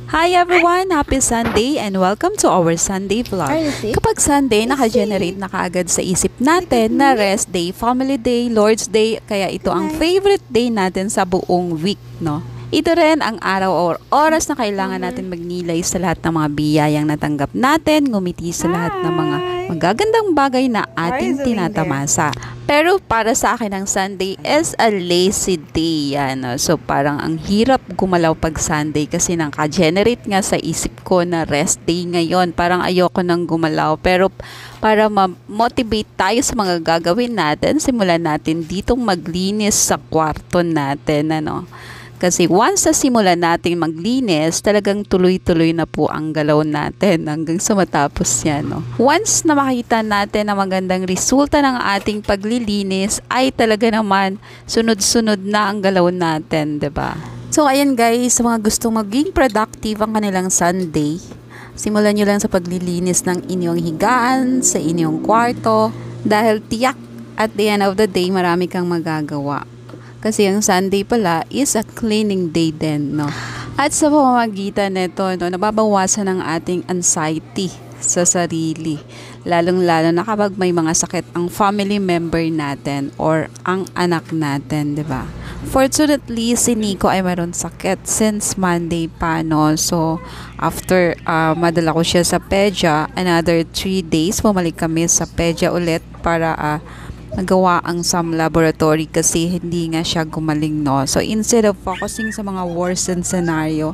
Hi everyone! Happy Sunday and welcome to our Sunday vlog. Kapag Sunday, naka-generate na kaagad sa isip natin na rest day, family day, Lord's Day, kaya ito ang favorite day natin sa buong week, no? Ito rin ang araw o oras na kailangan natin magnilay sa lahat ng mga biyayang natanggap natin, ngumiti sa lahat ng mga magagandang bagay na ating tinatamasa. Pero para sa akin ang Sunday is a lazy day. Ano? So parang ang hirap gumalaw pag Sunday kasi naka-generate nga sa isip ko na rest day ngayon. Parang ayoko nang gumalaw. Pero para ma-motivate tayo sa mga gagawin natin, simulan natin ditong maglinis sa kwarto natin. Ano? Kasi once sa simulan natin maglinis, talagang tuloy-tuloy na po ang galaw natin hanggang sa matapos yan. No? Once na makita natin ang magandang resulta ng ating paglilinis, ay talaga naman sunod-sunod na ang galaw natin, 'di ba? So ayan guys, sa mga gustong maging productive ang kanilang Sunday, simulan nyo lang sa paglilinis ng inyong higaan, sa inyong kwarto, dahil tiyak at the end of the day, marami kang magagawa. Kasi ang Sunday pala is a cleaning day din, no? At sa pamamagitan nito, no, nababawasan ang ating anxiety sa sarili. Lalong-lalo na kapag may mga sakit ang family member natin or ang anak natin, di ba? Fortunately, si Nico ay mayroon sakit since Monday pa, no? So, after madala ko siya sa PEDYA, another 3 days, bumalik kami sa PEDYA ulit para nagawa ang some laboratory kasi hindi nga siya gumaling, no? So, instead of focusing sa mga worsened scenario,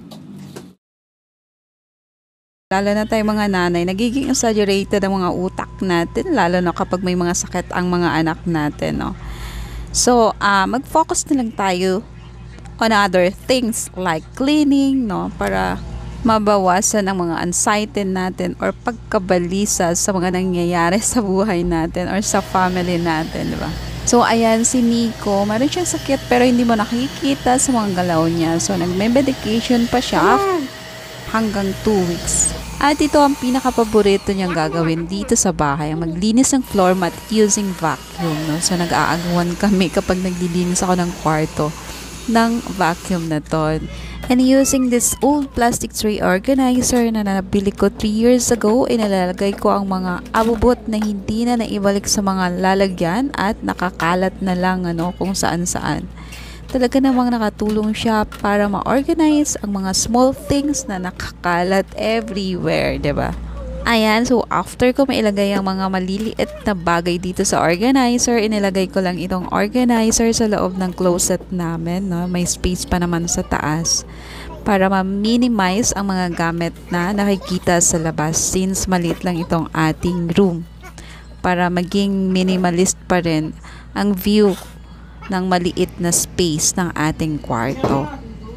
lalo na tayo mga nanay, nagiging exaggerated ang mga utak natin, lalo na kapag may mga sakit ang mga anak natin, no? So, mag-focus na lang tayo on other things like cleaning, no? Para mabawasan ang mga anxiety natin or pagkabalisa sa mga nangyayari sa buhay natin or sa family natin, di ba? So, ayan, si Nico, meron siyang sakit pero hindi mo nakikita sa mga galaw niya. So, nagme-medication pa siya hanggang 2 weeks. At ito ang pinaka-paborito niyang gagawin dito sa bahay, ang maglinis ng floor mat using vacuum, no? So, nag-aagawan kami kapag naglilinis ako ng kwarto ng vacuum na to. And using this old plastic tray organizer na nabili ko 3 years ago, inalalagay ko ang mga abubot na hindi na naibalik sa mga lalagyan at nakakalat na lang kung saan-saan. Talaga namang nakatulong siya para ma-organize ang mga small things na nakakalat everywhere, 'di ba? Ayan, so after ko mailagay ang mga maliliit na bagay dito sa organizer, inilagay ko lang itong organizer sa loob ng closet namin, no? May space pa naman sa taas para ma-minimize ang mga gamit na nakikita sa labas since maliit lang itong ating room. Para maging minimalist pa rin ang view ng maliit na space ng ating kwarto.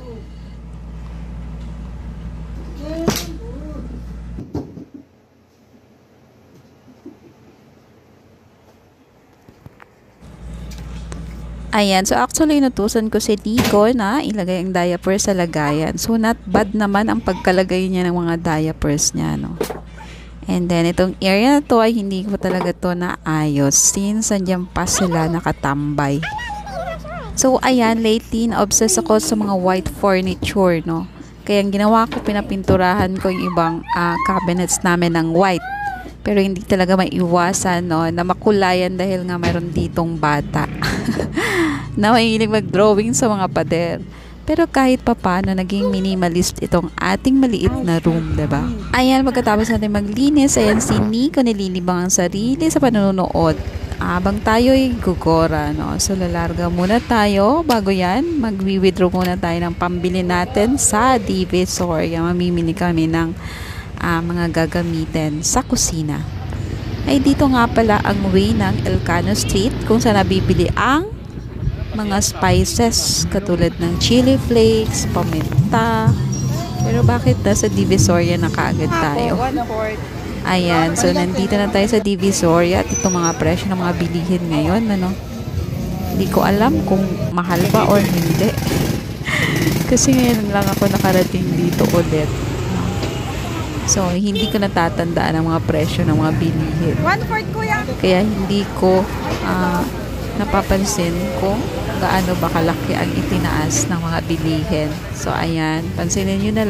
Ayan, so actually natusan ko si Nico na ilagay ang diaper sa lagayan. So not bad naman ang pagkalagay niya ng mga diapers niya, no? And then itong area na to ay hindi ko talaga to naayos since andyan pa sila nakatambay. So ayan, lately na-obsess ako sa mga white furniture, no? Kaya ang ginawa ko, pinapinturahan ko yung ibang cabinets namin ng white. Pero hindi talaga maiwasan, no, na makulayan dahil nga mayroon ditong bata na mahilig mag-drawing sa mga pader. Pero kahit papano, naging minimalist itong ating maliit na room, diba? Ayan, pagkatapos natin maglinis, ayan si Nico nililibang ang sarili sa panonood. Abang tayo'y gugora, no? So, lalarga muna tayo. Bago yan, mag-withdraw muna tayo ng pambili natin sa Divisoria. Mamimili kami ng mga gagamitin sa kusina. Ay dito nga pala ang way ng Elcano Street kung saan nabibili ang mga spices katulad ng chili flakes, paminta. Pero bakit nasa Divisoria na kaagad tayo? Ayan, so nandito na tayo sa Divisoria at itong mga presyo ng mga bilihin ngayon, ano? Hindi ko alam kung mahal ba or hindi. Kasi ngayon lang ako nakarating dito ulit. So, hindi ko natatandaan ang mga presyo ng mga bilihin. Kaya hindi ko napapansin kung gaano ba kalaki ang itinaas ng mga bilihin. So, ayan, pansinin nyo na lang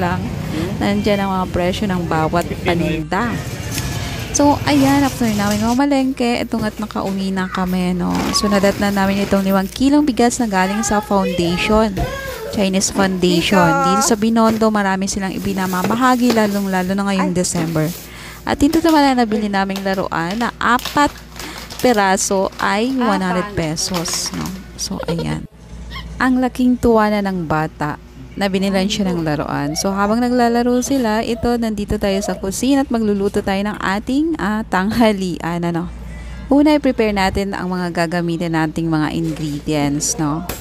Nandiyan ang mga presyo ng bawat paninda. So, ayan, after namin mamalengke, itong at nakauwi na kami, no. So, nadat na namin itong 5 kilong bigas na galing sa foundation. Chinese Foundation. Dito sa Binondo, marami silang ibinamamahagi, lalong-lalo na ngayong December. At dito naman na nabili naming laruan na 4 peraso ay 100 pesos, no. So, ayan. Ang laking tuwa na ng bata na binilan siya ng laruan. So, habang naglalaro sila, ito, nandito tayo sa kusina at magluluto tayo ng ating tanghalian, ano. Una, i-prepare natin ang mga gagamitin nating mga ingredients, no.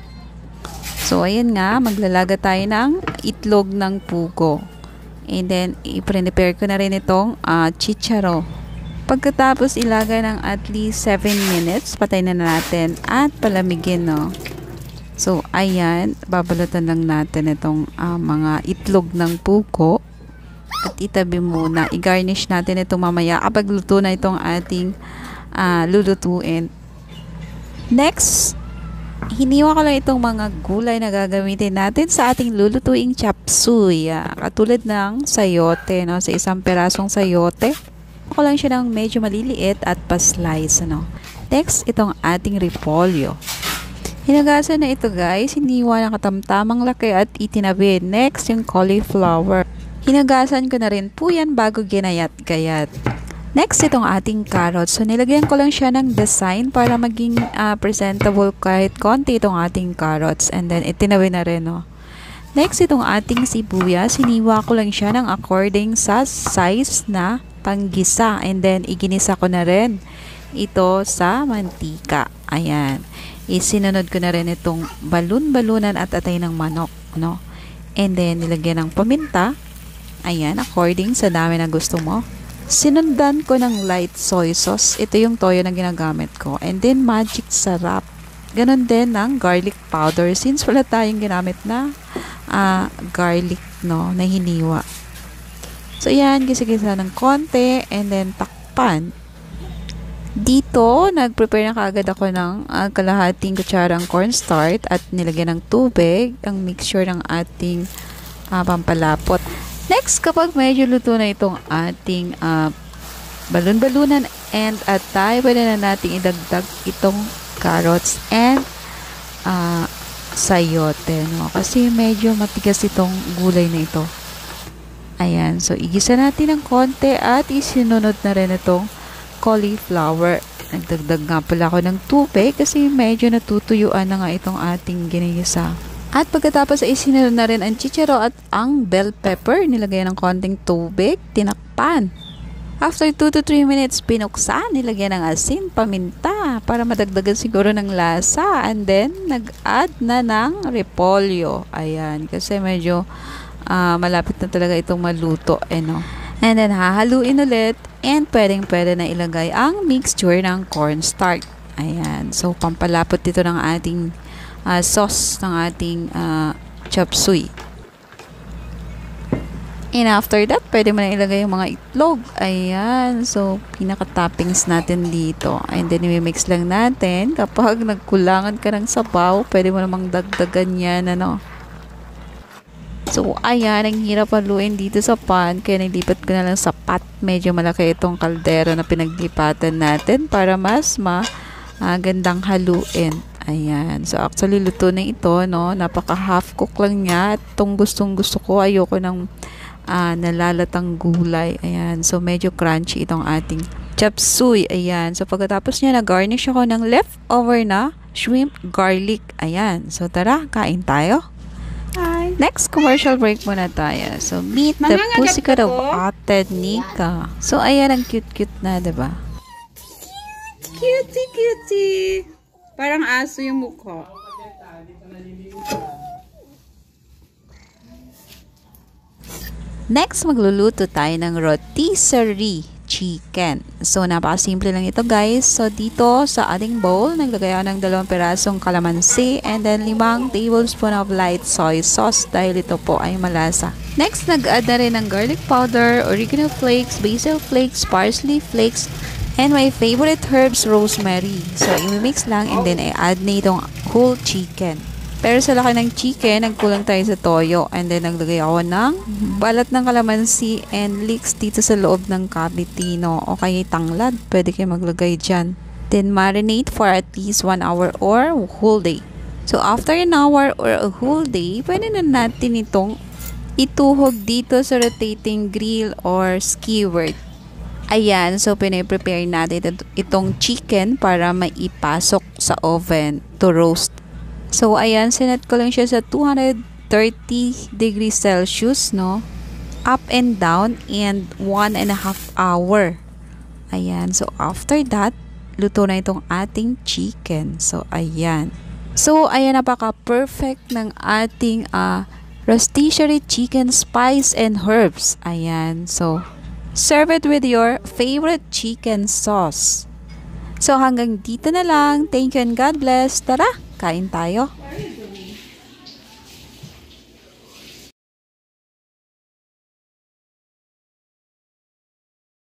So, ayan nga, maglalaga tayo ng itlog ng pugo. And then, i-prepare ko na rin itong chicharo. Pagkatapos, ilaga ng at least 7 minutes, patay na natin at palamigin, no. So, ayan, babalutan lang natin itong mga itlog ng pugo. At itabi muna. I-garnish natin ito mamaya kapag luto na itong ating lulutuin. Next, hiniwa ko lang itong mga gulay na gagamitin natin sa ating lulutuing chop suey. Katulad ng sayote, no? Sa isang perasong sayote, ko lang siya ng medyo maliliit at pa-slice, ano? Next, itong ating repolyo. Hinagasan na ito, guys. Hiniwa ng katamtamang laki at itinabi. Next, yung cauliflower. Hinagasan ko na rin po yan bago ginayat-gayat. Next, itong ating carrots. So, nilagyan ko lang siya ng design para maging presentable kahit konti itong ating carrots. And then, itinabi na rin, no? Next, itong ating sibuyas. Hiniwa ko lang siya ng according sa size na panggisa. And then, iginisa ko na rin ito sa mantika. Ayan. Isinunod ko na rin itong balon-balunan at atay ng manok, no? And then, nilagyan ng paminta. Ayan, according sa dami na gusto mo. Sinundan ko ng light soy sauce. Ito yung toyo na ginagamit ko. And then, magic sarap. Ganon din ng garlic powder. Since wala tayong ginamit na garlic, no, na hiniwa. So, yan. Gisa-gisa ng konti. And then, takpan. Dito, nag-prepare na kaagad ako ng kalahating kutsarang cornstarch at nilagyan ng tubig ang mixture ng ating pampalapot. Next, kapag medyo luto na itong ating balon-balunan and atay, pwede na natin idagdag itong carrots and sayote, no? Kasi medyo matigas itong gulay na ito. Ayan, so igisa natin ng konti at isinunod na rin itong cauliflower. Nagdagdag nga pala ako ng tubig kasi medyo natutuyuan na nga itong ating ginigisa. At pagkatapos ay isinunod na rin ang chicharo at ang bell pepper. Nilagyan ng konting tubig, tinakpan. After 2 to 3 minutes, pinuksan, nilagyan ng asin, paminta para madagdagan siguro ng lasa. And then, nag-add na ng repolyo. Ayan, kasi medyo malapit na talaga itong maluto. No? And then, hahaluin ulit and pwedeng-pwede na ilagay ang mixture ng cornstarch. Ayan, so pampalapot dito ng ating sauce ng ating chop suey. And after that, pwede mo na ilagay yung mga itlog. Ayan. So, pinaka-toppings natin dito. And then, i-mix lang natin. Kapag nagkulangan ka ng sabaw, pwede mo namang dagdagan yan, ano. So, ayan. Ang hirap haluin dito sa pan. Kaya nilipat ko na lang sa pot. Medyo malaki itong kaldero na pinaglipatan natin para mas magandang haluin. Ayan. So, actually, luto na ito, no. Napaka half cook lang niya. At itong gustong-gusto ko, ayoko ng nalalatang gulay. Ayan. So, medyo crunchy itong ating chop suey. Ayan. So, pagkatapos niya, nag-garnish ako ng leftover na shrimp garlic. Ayan. So, tara, kain tayo. Hi. Next, commercial break muna tayo. So, meet the pussycat of Ate Nika. So, ayan, ang cute-cute na, diba? Cutie, cutie. Parang aso yung mukha. Next, magluluto tayo ng rotisserie chicken. So, napakasimple lang ito, guys. So, dito sa ating bowl, naglagay ako ng 2 pirasong kalamansi and then 5 tablespoon of light soy sauce dahil ito po ay malasa. Next, nag-add na rin ng garlic powder, oregano flakes, basil flakes, parsley flakes, and my favorite herbs, rosemary. So, i-mix lang and then i-add na itong whole chicken. Pero sa laki ng chicken, nagkulang tayo sa toyo. And then, naglagay ako ng balat ng kalamansi and leeks dito sa loob ng cavity, no? O kaya tanglad. Pwede kayo maglagay dyan. Then, marinate for at least 1 hour or whole day. So, after an hour or a whole day, pwede na natin itong ituhog dito sa rotating grill or skewer. Ayan, so piniprepare natin itong chicken para maipasok sa oven to roast. So, ayan, sinet ko lang siya sa 230 degrees Celsius, no? Up and down and 1.5 hour. Ayan, so after that, luto na itong ating chicken. So, ayan. So, ayan, napaka-perfect ng ating rotisserie chicken spice and herbs. Ayan, so, serve it with your favorite chicken sauce. So, hanggang dito na lang. Thank you and God bless. Tara, kain tayo.